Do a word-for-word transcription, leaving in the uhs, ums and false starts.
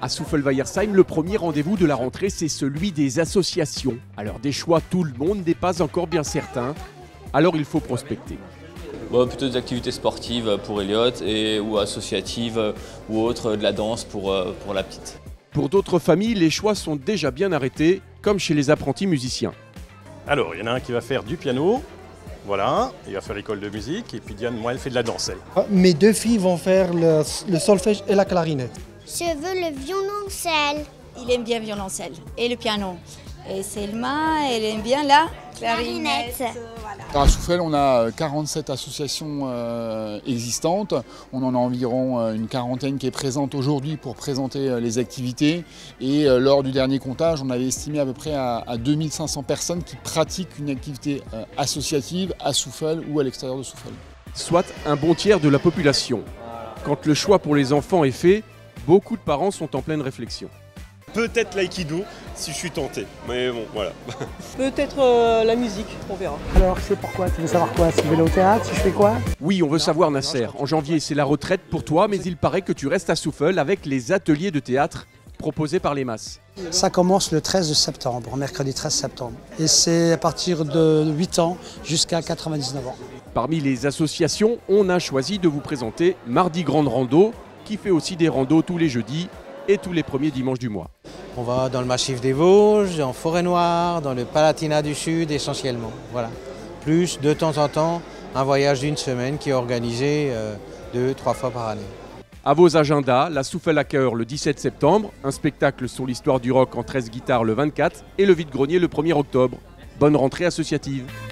À Souffelweyersheim, le premier rendez-vous de la rentrée, c'est celui des associations. Alors des choix, tout le monde n'est pas encore bien certain, alors il faut prospecter. Bon, plutôt des activités sportives pour Elliot et, ou associatives ou autres, de la danse pour, pour la petite. Pour d'autres familles, les choix sont déjà bien arrêtés, comme chez les apprentis musiciens. Alors, il y en a un qui va faire du piano, voilà, il va faire l'école de musique, et puis Diane, moi, elle fait de la danse. Elle. Mes deux filles vont faire le, le solfège et la clarinette. Je veux le violoncelle. Il aime bien le violoncelle et le piano. Et Selma, elle aime bien la clarinette. clarinette. Voilà. À Souffel, on a quarante-sept associations euh, existantes. On en a environ euh, une quarantaine qui est présente aujourd'hui pour présenter euh, les activités. Et euh, lors du dernier comptage, on avait estimé à peu près à, à deux mille cinq cents personnes qui pratiquent une activité euh, associative à Souffel ou à l'extérieur de Souffel. Soit un bon tiers de la population. Quand le choix pour les enfants est fait, beaucoup de parents sont en pleine réflexion. Peut-être l'aïkido si je suis tenté, mais bon, voilà. Peut-être euh, la musique, on verra. Alors, c'est pourquoi? Tu veux savoir quoi? Si je vais aller au théâtre, si je fais quoi? Oui, on veut savoir, Nasser. En janvier, c'est la retraite pour toi, mais il paraît que tu restes à Souffel avec les ateliers de théâtre proposés par les masses. Ça commence le treize septembre, mercredi treize septembre. Et c'est à partir de huit ans jusqu'à quatre-vingt-dix-neuf ans. Parmi les associations, on a choisi de vous présenter Mardi Grande Rando, qui fait aussi des randos tous les jeudis et tous les premiers dimanches du mois. On va dans le massif des Vosges, en Forêt-Noire, dans le Palatinat du Sud essentiellement. Voilà. Plus, de temps en temps, un voyage d'une semaine qui est organisé euh, deux, trois fois par année. À vos agendas, la Souffel à cœur le dix-sept septembre, un spectacle sur l'histoire du rock en treize guitares le vingt-quatre et le vide-grenier le premier octobre. Bonne rentrée associative.